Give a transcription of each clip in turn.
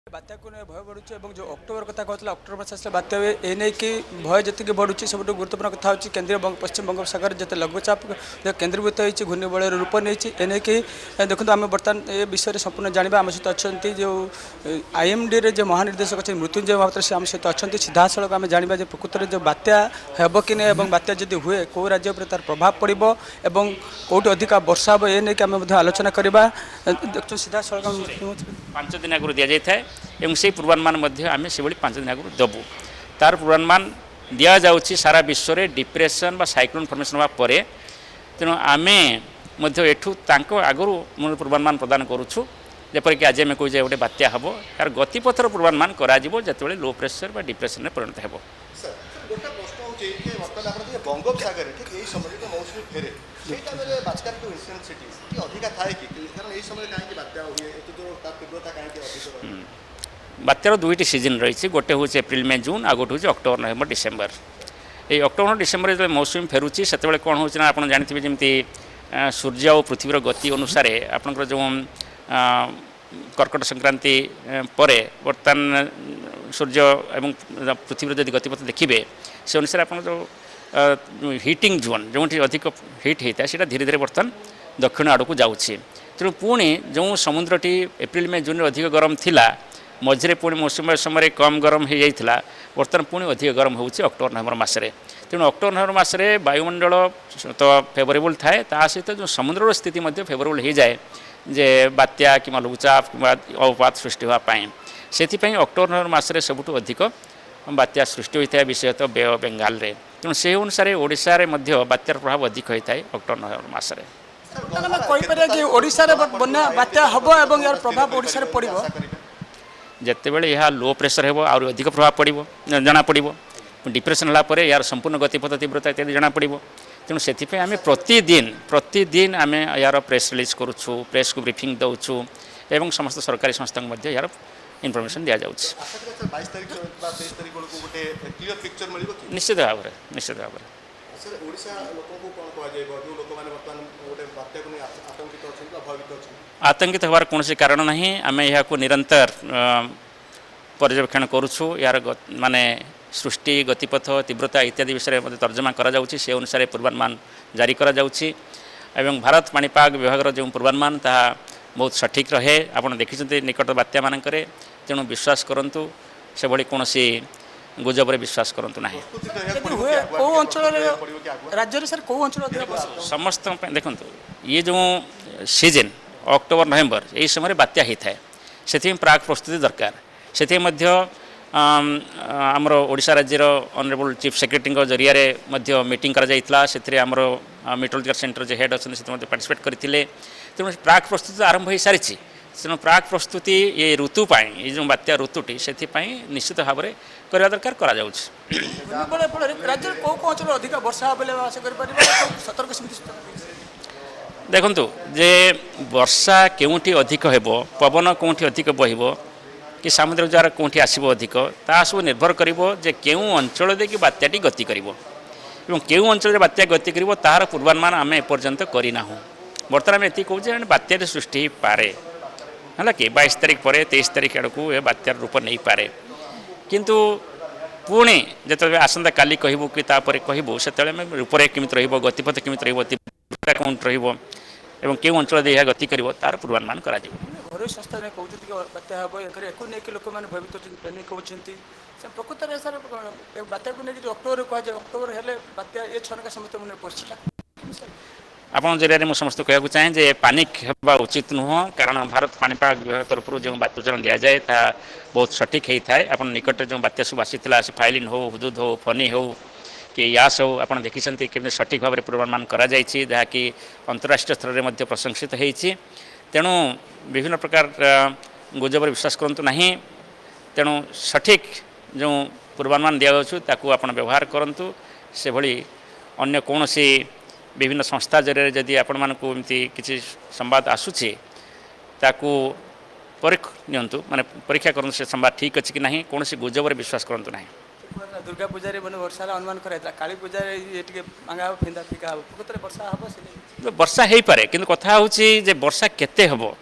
बात्या को नहीं भय बढ़ुच्छे जो अक्टोबर कथा कहला अक्टोबर मास आसला बात्या हुए ए नहीं कि भय जी बढ़ुच्छे सब गुरुत्वपूर्ण कथा होची केंद्रीय पश्चिम बंगोपसागर जिते लघुचाप केन्द्रीभूत होती घूर्णिबल रूप नहीं एने कि देखो आम बर्तमान ए विषय संपूर्ण जाना आम सहित अच्छा जो आईएमडी रे जो महानिर्देशक अच्छे मृत्युंजय महापात्र से आम सहित अच्छा सीधा सड़क आम जाना प्रकृत में जो बात्या हेब कि नहीं बात्या जदि हुए कौ राज्य पर तार प्रभाव पड़ो और कौटी अधिक वर्षा हे ये नहीं आम आलोचना करवा देखो सीधा सड़क 5 दिन आगु दि जाए एवं से पूर्वानुमान आम से 5 दिन आगु देवु तार पूर्वानुमान दि जाऊँगी सारा विश्व में डिप्रेशन बा साइक्लोन फर्मेशन होगा तेणु आम एठू आगु पूर्वानुमान प्रदान करुच्छू जपरिक आज आम कहे गोटे बात्या हम यार गतिपथर पूर्वानुमान करते लो प्रेसर बा डिप्रेशन में परिणत हो बंगोपसागर ठीक यही समय जो मौसुमी फेरे बात्यार दुईटी सीजन रही गोटे हूँ एप्रिल मे जून आ गोटे हूँ अक्टोबर नवेम्बर डिसेम्बर ये अक्टोबर डिसेम्बर जो मौसुमी फेरुची से कौन हो आप जानते जमी सूर्य और पृथ्वीर गति अनुसार आपंकर जो कर्कट संक्रांति पर बर्तमान सूर्य एवं पृथ्वीर जदि गतिपथ देखिए से अनुसार आप जो हिटिंग जोन जो अधिक हिट होता है सीटा धीरे धीरे बर्तमान दक्षिण आड़ को जाऊँगी तेणु पुणी जो समुद्रटी एप्रिल मे जून अधिक गरम थिला मझे पुणी मौसुमी समय कम गरम हो जाता बर्तमान पुणी अधिक गरम हो अक्टोबर नवेम्बर मसरे तेणु अक्टोबर नवेम्बर मसरे वायुमंडल तो फेवरेबल थाए ता सहित जो समुद्र स्थिति फेवरेबल हो जाए जे बात्या कि लघुचाप कि अवपात सृष्टि होगापाई से अक्टोबर नवेम्बर मसरे सबुठ अधिक बात्या सृष्टि होता है विशेषतः बे ऑफ बेंगाल रे तेणु से अनुसार ओडिशा रे मध्य बात्यार प्रभाव अधिक होता है अक्टोबर नवेम्बर मसरे बन्या बात्या हम और यार प्रभाव ओडिशा रे पड़िबो जितेबाला यह लो प्रेसर हो अधिक प्रभाव पड़ो जना पड़ो डिप्रेशन होगापर यार संपूर्ण गतिपथ तीव्रता इत्यादि जना पड़ो तेणु से आम प्रतिदिन आम यार प्रेस रिलीज करुच्छू प्रेस को ब्रीफिंग दौचु एवं समस्त सरकारी संस्था को यार इनफर्मेशन दि जाऊँ निश्चित भाव आतंकित होवार कौन कारण ना आम यह निरंतर पर्यवेक्षण करुच्छू यार माने सृष्टि गतिपथ तीव्रता इत्यादि विषय में तर्जमा करा जाउछि से अनुसार पूर्वानुमान जारी करा जाउछि एवं भारत पाणीपाग विभाग जो पूर्वानुमान ता बहुत सठिक रहे आपड़ देखते निकट बात्या मानकरे तेणु विश्वास करूँ से भली कौन गुजब विश्वास करूँ ना समस्त देखो ये जो सीजन अक्टोबर नवेम्बर यही समय बात्या होता है से प्राक प्रस्तुति दरकार से आमर ओडिशा राज्यर ऑनरेबल चीफ सेक्रेटरी जरिया मीटिंग करा से आमर मेट्रोलॉजिकल सेंटर जो हेड अच्छे से पार्टिसिपेट करते तेणु प्राक प्रस्तुति आरंभ हो सारी तेणु प्राक प्रस्तुति ये ऋतुपाई ये जो बात्या ऋतुटी से निश्चित भाव में करवा दरकार करा देखु जे वर्षा केउठी अधिक हेबो पवन कोठी अधिक बहिबो कि सामुद्रिक ज्वार कोठी आसीबो अधिक ता सब निर्भर करिवो जे केउ अंचल दे कि बात्याटी गति करिवो एवं केउ अंचल बात्या गति करिवो तार पूर्वानुमान आम एपर्यंत करना बर्तमान आम एति कहूँ बात्याटी सृष्टि पारे है कि 22 तारिख पर 23 तारिख आड़ को बात्यार रूप नहीं पारे किंतु पुणी जो आसंता काली कहबू कि तापर कहबू से रूपरेख केमिति रहिबो गतिपथ केमिति रहिबो तीव्रता कौन रहिबो एवं केउ अंचल दे गति करिवो तार पूर्वानुमान करा जिवो घर संस्था ने कहते कि बात्या हम एक नहीं लोक मैंने भयभीत कहते प्रकृत में सर बात्या को लेकिन अक्टोबर कहुए अक्टोबर हेले बात्या ये छनका समस्त मन पड़ा आपन जरिया मुझे समस्त कहूँ चाहे जे पानिक होगा उचित नुह कारण भारत पाणीपाग विभाग तरफ जो बात्या दि जाए ता बहुत सठिक होता है आप निकट जो बात्या सब आसी फाइलिन हो हुदुद हो फनी हो कि यास हो आप देखते केमी सठिक भाव में पूर्वानुमान कराकि अंतर्राष्ट्रीय स्तर में प्रशंसित होती तेणु विभिन्न प्रकार गुजब विश्वास करूँ ना तेणु सठिक जो पूर्वानुमान दि जाऊँ आप व्यवहार करूँ से भली अन्य कौन सी विभिन्न संस्था जरिए जदि आपण मानकु एमती किसी संवाद आसूची ताकू नियंतु माने परीक्षा करूँ से संवाद ठीक अच्छी कि नहीं कौन सी गुजब विश्वास करूँ ना दुर्गा पूजा मैंने वर्षा अनुमान कराइला काली पूजा ये मांगा फिंदा फिका प्रकृत वर्षा हम वर्षा हो पारे कि कथा हूँ जे वर्षा केते हम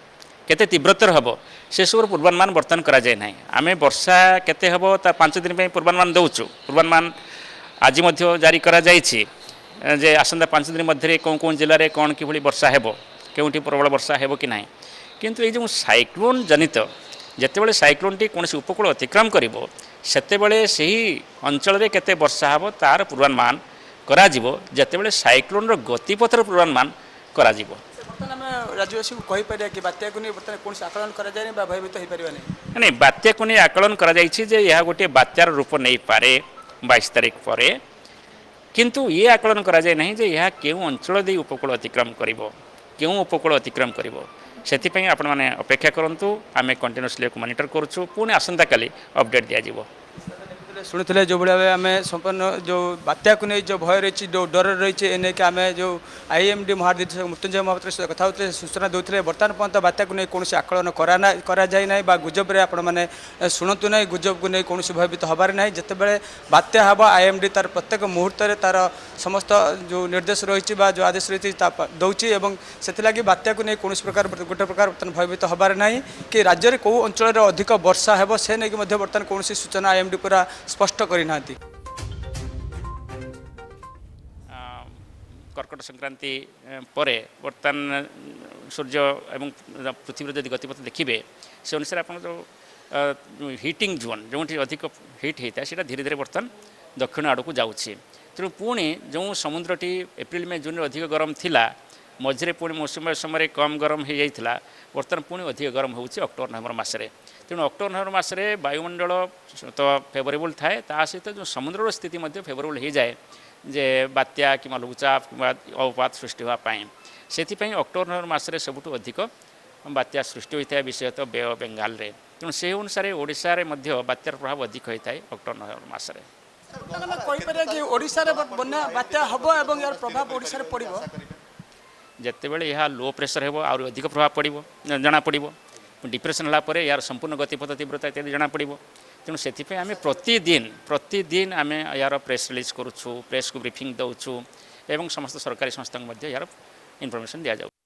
केते तीव्रतर हम से सब पूर्वानुमान बर्तमान करा जाए ना आम वर्षा केते हम तार 5 दिन में पूर्वानुमान दौचु पूर्वानुमान आज जारी करा जाइछि जे आसंता 5 दिन मध्य कौन कौन जिले में कौन कि वर्षा हेबो केउठी प्रबल वर्षा हेबो कि नाही किंतु ये जो साइक्लोन जनित जितेबाला साइक्लोन टी कौन उपकूल अतिक्रम करिवो सेतेबेले सही अंचल रे केते वर्षा हेबो तार पूर्वानुमान करा जिवो जेतेबेले साइक्लोन रो गतिपथर पूर्वानुमान करा जिवो बर्तमान आम राज्यवासी को कहि परिया कि बात्या को नहीं बर्तमान कौन आकलन करा जाए बा भयभीत हो पारिबा नहीं नहीं बात्या को नहीं आकलन करा जाइछि जे यह गोटे बात्यार रूप नहीं पारे 22 तारिख पर किंतु ये आकलन करा जाए नहीं जे यह केउ अंचल दे उपकूल अतिक्रम करिवो केउ उपकूल अतिक्रम करिवो सेथिपई आपण माने अपेक्षा करंतु आमे कंटिन्यूअसली मॉनिटर करछु पुणे आसंता काली अपडेट दिया जिवो शुणुले जो भाई आम संपन्न जो बात्या को नहीं जो भय रही जो डर रही एने कि आम जो आईएमडी महानिदेशक मृत्युंजय महापात्र सहित कथा होते सूचना देते बर्तमान पर्यंत बात्या को नहीं कौन आकलन करा जाए ना गुजब रे आपण मैंने शुणु ना गुजब को नहीं कौन भयभीत हबार ना जितेबाला बात्या हम आईएमडी तार प्रत्येक मुहूर्त तार समस्त जो निर्देश रही जो आदेश रही दौची से बात्या को नहीं कौन प्रकार गोटे प्रकार बर्तमान भयभीत हबार ना कि राज्य में कौ अंचल अधिक वर्षा हे से नहीं बर्तमान कौन सूचना आईएमडी पूरा स्पष्ट करना कर्कट संक्रांति पर बर्तमान सूर्य एवं पृथ्वी जदि गतिपथ देखिए से अनुसार आप जो हिटिंग जोन जो अधिक हिट होता है धीरे धीरे बर्तमान दक्षिण आड़ को जाऊँगी तेणु पुणी जो समुद्रटी एप्रिल मे जून अधिक गरम थिला मझे पुणी मौसम समय कम गरम हो जाता बर्तमान पुणी अधिक गरम हो अक्टोबर नवेम्बर मसरे तेणु अक्टोबर नवेम्बर मसरे वायुमंडल तो फेवरेबल थाए ता सहित जो समुद्र स्थिति फेवरेबल हो जाए जे बात्या कि लघुचाप कि अवपात सृष्टि होगापाई से अक्टोबर नवेम्बर मसरे सबुठ अधिक बात्या सृष्टि होता है विशेषतः बे ऑफ बेंगाल रे तेणु से अनुसार ओडिशा रे मध्य बात्यार प्रभाव अधिक होता है अक्टोबर नवेम्बर मसरे कि ओडिशा रे बन्या बात्या हबो एवं यार प्रभाव ओडिशा रे पड़िबो जितेबाला यह लो प्रेसर हो अधिक प्रभाव पड़ो जना पड़ो डिप्रेशन है यार संपूर्ण गतिपथ तीव्रता इत्यादि जना पड़ो तेणु से आम प्रतिदिन आम यार प्रेस रिलीज करुँ प्रेस को ब्रीफिंग दौचु एवं समस्त सरकारी संस्था को यार इनफर्मेशन दि जाऊ।